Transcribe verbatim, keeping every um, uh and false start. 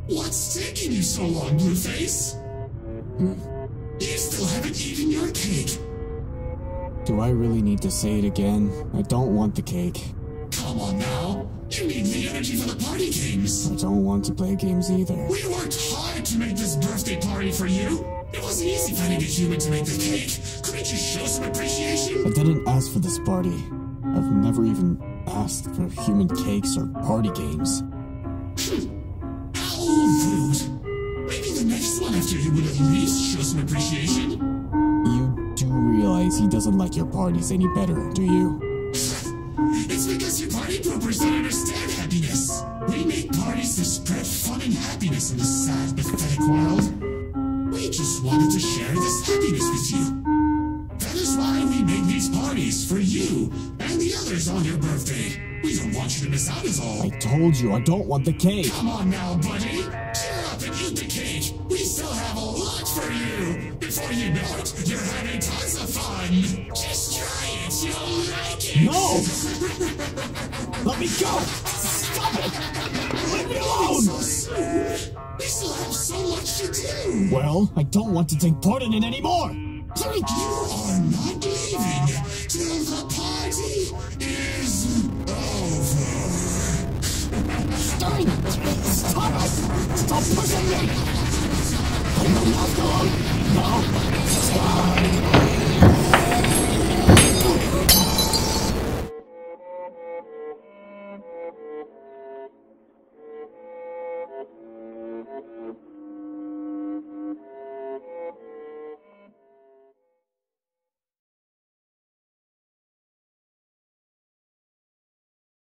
What's taking you so long, Blueface? Hmm? You still haven't eaten your cake. Do I really need to say it again? I don't want the cake. Come on now. You need the energy for the party games. I don't want to play games either. We worked hard to make this birthday party for you. It wasn't easy finding a human to make the cake. Couldn't you show some appreciation? I didn't ask for this party. I've never even asked for human cakes or party games. How rude. Maybe the next one after you would at least show some appreciation. You do realize he doesn't like your parties any better, do you? It's because you party poopers don't understand happiness. We make parties to spread fun and happiness in this sad, pathetic world. We just wanted to share this happiness with you. That is why we make these parties for you and the others on your birthday. We don't want you to miss out is all. I told you I don't want the cake. Come on now, buddy. Cheer up and eat the cake. We still have a lot for you. Before you know it, you're having tons of fun. Just try it. You'll like it. No! Let me go! Stop it! Leave me alone! So soon. We still have so much to do. Well, I don't want to take part in it anymore! You are not leaving till the party is over. Stop it! Stop pushing me! I will not go! No! Stop!